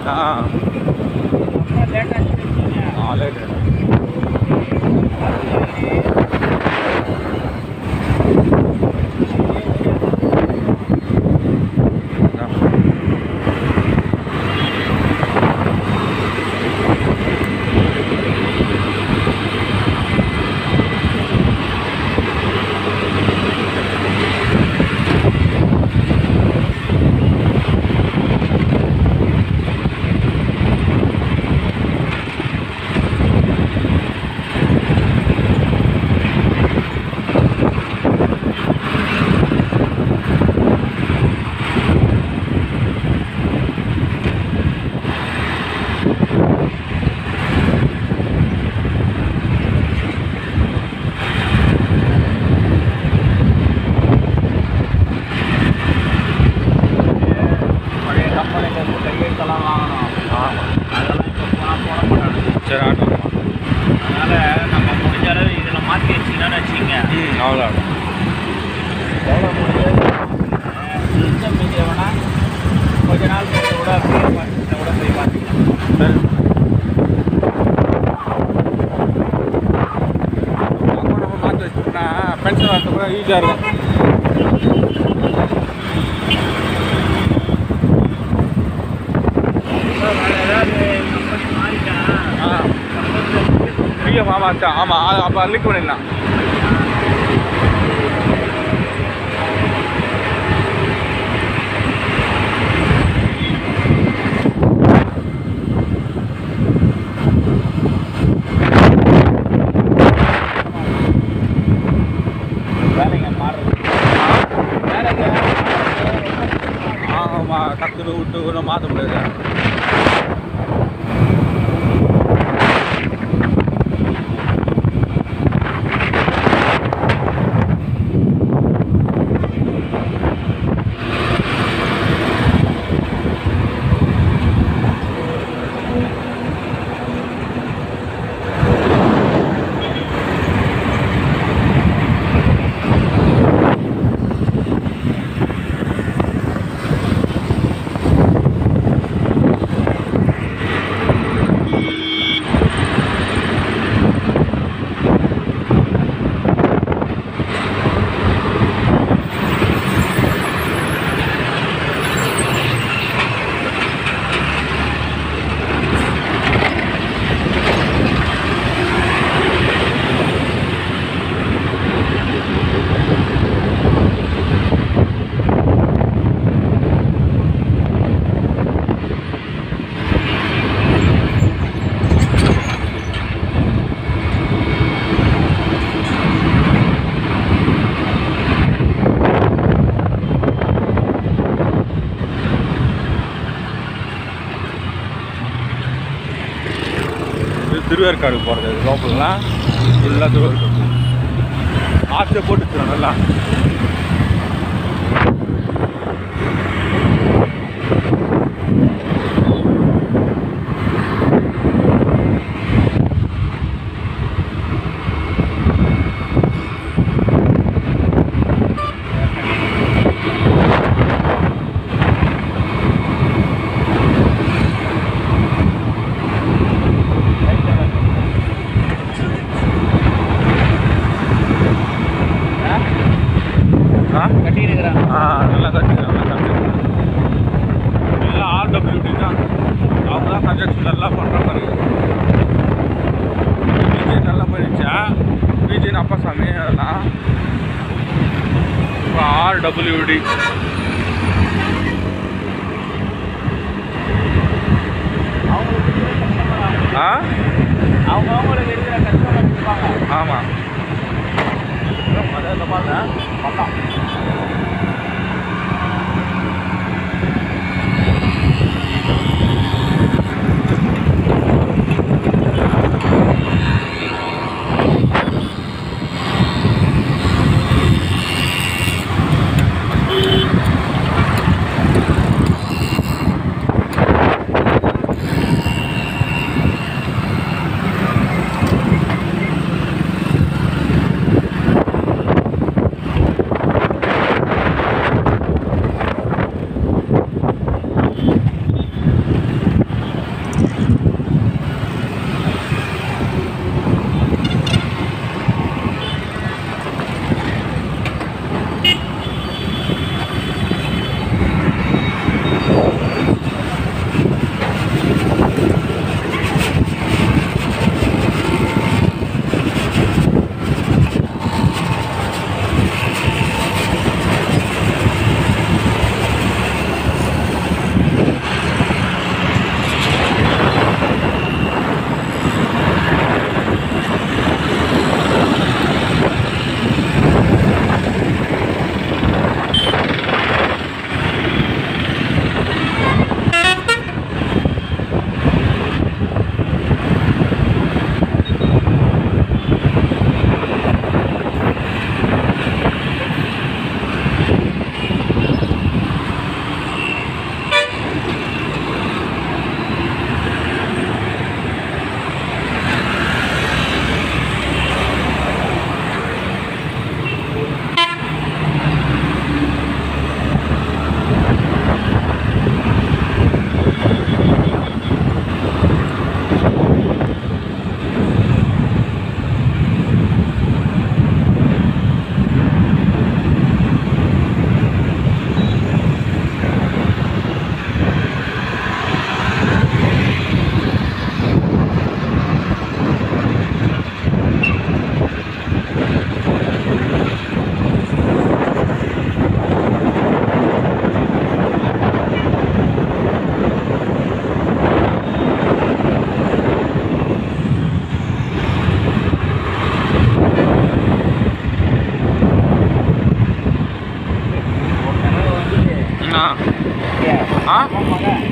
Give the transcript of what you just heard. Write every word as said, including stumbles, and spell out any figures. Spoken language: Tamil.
லேட் சரி ஆட்டோ அதனால் நம்ம முடிஞ்ச அளவு இதில் மாற்றி வச்சிங்கன்னு வச்சுங்க. ம் அவ்வளோ எவ்வளோ முடிஞ்சு மீதி எவனா கொஞ்ச நாள் போட்டு கூட அப்படியே பார்த்துக்கிட்ட கூட போய் பார்த்துக்கலாம். சரி நம்ம மாற்றி வச்சுட்டோம்னா பென்ஷன் வரது கூட ஈஸியாக இருக்கும். ஆமாம் ஆமாம் அப்போ லிங்க் பண்ணிடலாம். வேலைங்க மாறுறது வேலைங்க ஆமாம் டக்குனு விட்டு ஒன்றும் மாற்ற முடியாது. திருவேற்காடு போகிறது லோக்கல்லாம் ஃபுல்லாக திருவேற்காடு ஆற்றை போட்டு வச்சுருவோம் நல்லா. ஆ நல்லா கட்டி நல்லா கன்ஸ்ட்ரக்ஷன் எல்லாம் ஆர்டபிள்யூடி தான். அவங்க தான் கன்ஸ்ட்ரக்ஷன் நல்லா பண்ணுற மாதிரி. விஜய் நல்லா பண்ணிச்சா விஜய் அப்பசாமி அதெல்லாம் இப்போ ஆர்டபிள்யூடி ஆ அவங்க அவங்களுக்கு இருக்கிற கஷ்டம் கொடுப்பாங்க. ஆமாம் இந்த பாருங்க பக்கம் ஆ ஆ ஆமாங்க